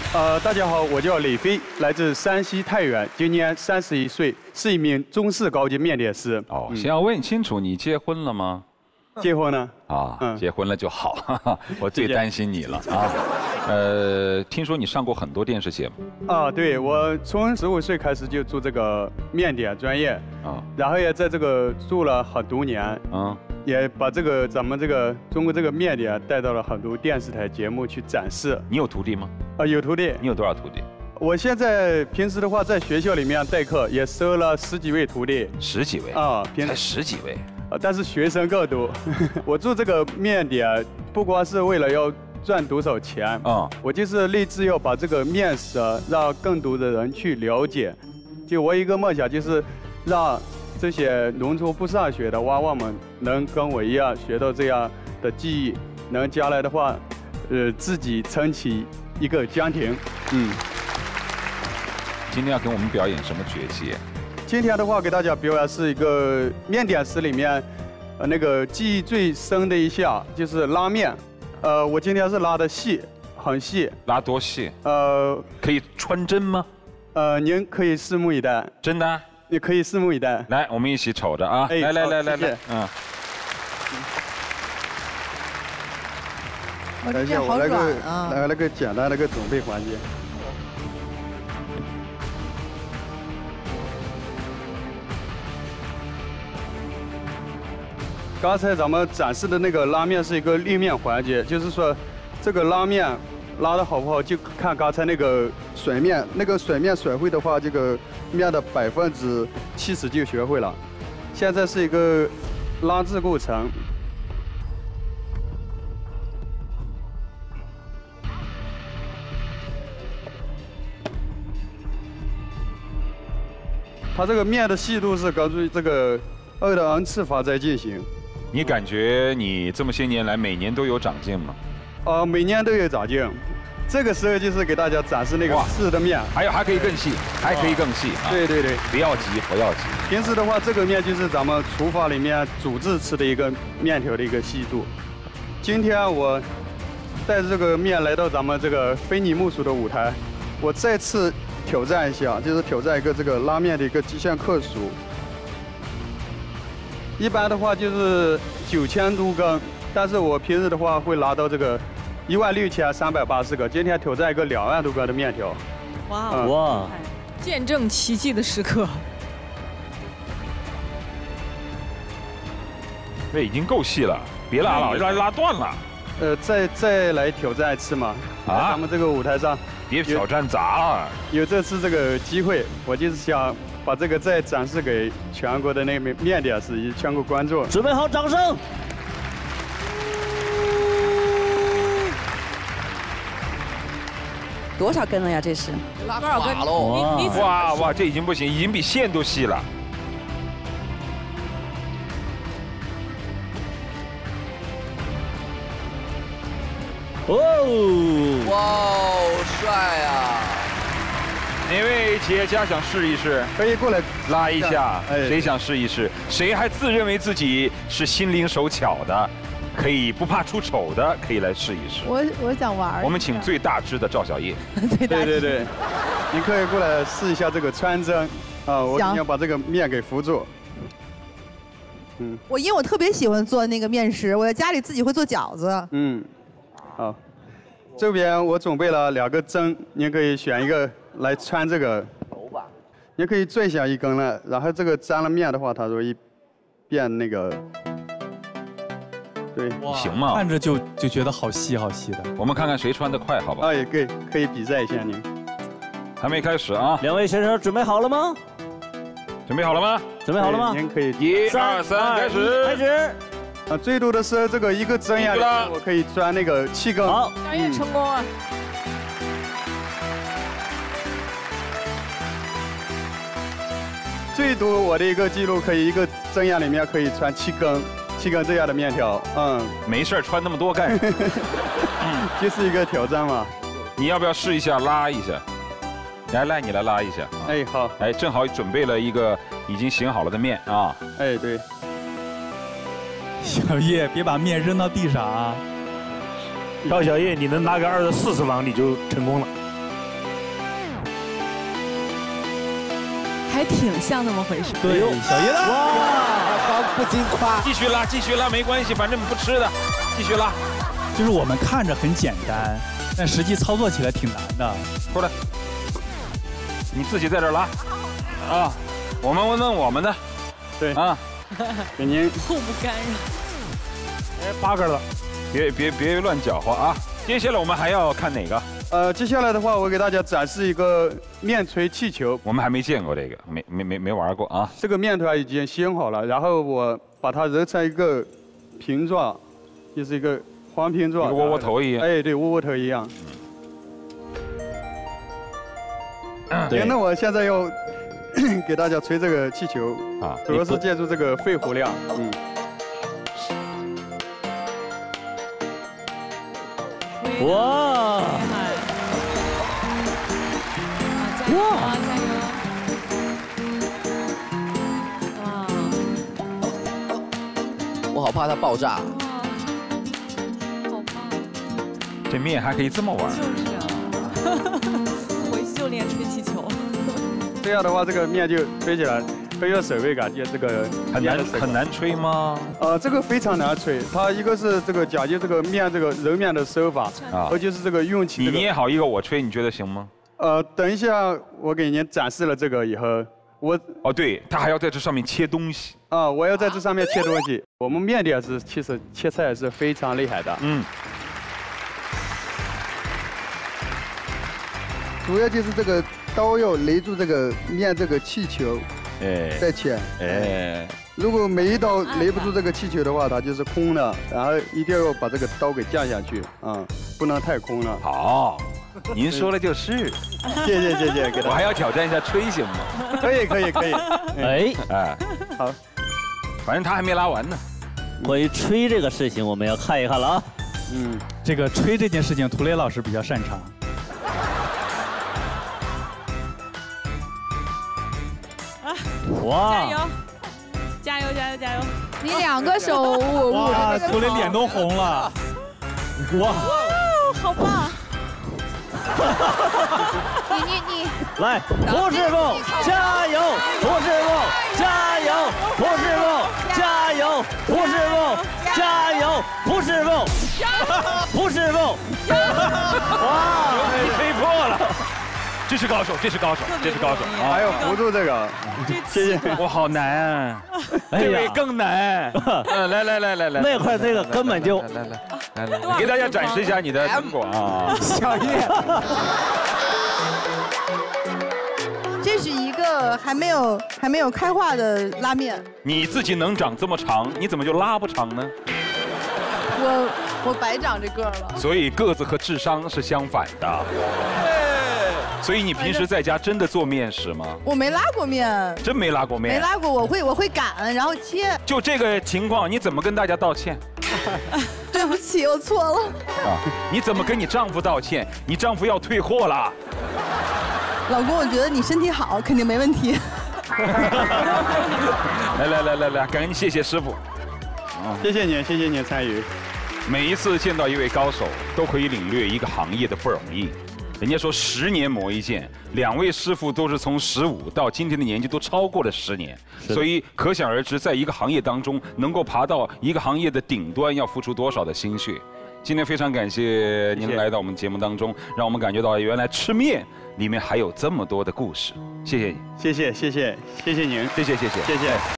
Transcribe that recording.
大家好，我叫李飞，来自山西太原，今年31岁，是一名中式高级面点师。 哦，先要问清楚，你结婚了吗？ 结婚了。 啊，结婚了就好，哈哈，我最担心你了啊。听说你上过很多电视节目。 啊，对，我从15岁开始就做这个面点专业，然后也在这个做了很多年，也把咱们这个中国这个面点带到了很多电视台节目去展示。 你有徒弟吗？ 有徒弟。 你有多少徒弟？ 我现在平时的话，在学校里面代课，也收了10几位徒弟。 10几位？才10几位。 但是学生更多。我做这个面点，不光是为了要赚多少钱，我就是立志要把这个面食让更多的人去了解。就我一个梦想就是让这些农村不上学的娃娃们能跟我一样学到这样的技艺，能将来的话，自己撑起一个家庭。 今天要给我们表演什么绝技？ 今天的话，给大家表演是一个面点师里面，那个技艺最深的一项就是拉面。我今天是拉的细，很细。 拉多细？可以穿针吗？ 您可以拭目以待。 真的？ 你可以拭目以待。 来，我们一起瞅着啊！来， 等一下，我来个简单的个准备环节。刚才咱们展示的那个拉面是一个立面环节，就是说，这个拉面拉的好不好，就看刚才那个甩面，那个甩面甩会的话，这个面的70%就学会了。现在是一个拉制过程。它这个面的细度是根据这个2的n次法在进行。 你感觉你这么些年来每年都有长进吗？ 每年都有长进。这个时候就是给大家展示那个试的面， 还可以更细，还可以更细。 对， 不要急，不要急。 平时的话，这个面就是咱们厨房里面煮制吃的一个面条的一个细度。今天我带着这个面来到咱们这个非你莫属的舞台，我再次挑战一下，就是挑战一个这个拉面的一个极限克数。一般的话就是9000多根，但是我平时的话会拿到这个16380个。今天挑战一个2万多根的面条。 哇！见证奇迹的时刻。 这已经够细了，别拉了，拉断了。 再来挑战一次嘛？咱们这个舞台上。 别挑战砸了。 有这次这个机会，我就是想把这个再展示给全国的那个面点师以及全国观众。 准备好，掌声！ 多少根了呀？这是拉多少根喽？哇，这已经不行，已经比线都细了。 哇，帅啊！ 哪位企业家想试一试？ 可以过来拉一下。谁想试一试？谁还自认为自己是心灵手巧的，可以不怕出丑的，可以来试一试。 我想玩。 我们请最大只的赵小叶。 对，您可以过来试一下这个穿针啊，我一定要把这个面给扶住。 因为我特别喜欢做那个面食，我在家里自己会做饺子。 好，这边我准备了2个针，您可以选一个来穿这个。您可以最小一根了，然后这个沾了面的话，它容易变那个。对， 行吗？ 看着就觉得好细好细的。 我们看看谁穿得快，好不好？ 也可以比赛一下您。 还没开始啊！ 两位选手准备好了吗？ 准备好了吗？ 准备好了吗？ 您可以 1、2、3，开始。 最多的是这个一个针呀，我可以钻那个7根。 好， 小叶成功啊！ 最多我的一个记录可以一个针眼里面可以穿7根这样的面条。 没事穿那么多干什么？ 就是一个挑战嘛。 你要不要试一下拉一下？来，你来拉一下。 好。 正好准备了一个已经醒好了的面啊。 对。 小叶，别把面扔到地上啊！ 赵小叶，你能拿个2的40王，你就成功了。 还挺像那么回事。 对，小叶拉， 哇，不禁夸。 继续拉，继续拉，没关系，反正不吃的，继续拉。 就是我们看着很简单，但实际操作起来挺难的。 过来，你自己在这拉，啊，我们问我们的， 对啊， 给您互不干扰。 哎，8个了，别乱搅和啊！接下来我们还要看哪个？ 接下来的话，我给大家展示一个面锤气球。 我们还没见过这个，没玩过啊。 这个面团已经掀好了，然后我把它揉成一个形状，就是一个黄平状， 窝窝头一样。 哎，对，窝窝头一样。 对， 那我现在要给大家吹这个气球啊，主要是借助这个肺活量， 哇！ 哇！加油！哇！ 我好怕它爆炸。 好棒！ 这面还可以这么玩。 就是啊，回去就练吹气球。 这样的话，这个面就吹起来很有手味感，就这个很难吹吗？ 这个非常难吹，它一个是这个讲究这个面这个揉面的手法啊，而就是这个运气。 你捏好一个，我吹，你觉得行吗？ 等一下我给您展示了这个以后， 哦对，他还要在这上面切东西啊，我要在这上面切东西。我们面点是其实切菜是非常厉害的，主要就是这个刀要勒住这个面这个气球，再切，如果每一刀勒不住这个气球的话，它就是空的，然后一定要把这个刀给降下去，不能太空了。 好，您说了就是。 谢谢。 我还要挑战一下吹行吗？ 可以。 哎， 好， 反正他还没拉完呢。 关于吹这个事情，我们要看一看了啊。 这个吹这件事情，涂磊老师比较擅长。 哇！ 加油！ 你2个手捂着哇，涂磊脸都红了。哇！ 好棒！ 你来，胡师傅加油！胡师傅加油！胡师傅加油！胡师傅加油！胡师傅，胡师傅，哇！ 你吹破了。这是高手。 还有辅助这个，谢谢。 我好难啊，这位更难。来， 那块这个根本就来，给大家展示一下你的成果啊。 小叶， 这是一个还没有开化的拉面。 你自己能长这么长，你怎么就拉不长呢？ 我白长这个了。 所以个子和智商是相反的。所以你平时在家真的做面食吗？ 我没拉过面。 真没拉过面？ 没拉过，我会擀，然后切。 就这个情况，你怎么跟大家道歉？ 对不起，我错了。 你怎么跟你丈夫道歉？你丈夫要退货了。 老公，我觉得你身体好，肯定没问题。 来，赶紧谢谢师傅。 谢谢您参与。 每一次见到一位高手，都可以领略一个行业的不容易。人家说10年磨一剑，2位师傅都是从15到今天的年纪都超过了10年，所以可想而知，在一个行业当中能够爬到一个行业的顶端，要付出多少的心血。今天非常感谢您来到我们节目当中，让我们感觉到原来吃面里面还有这么多的故事。谢谢你， 谢谢您， 谢谢。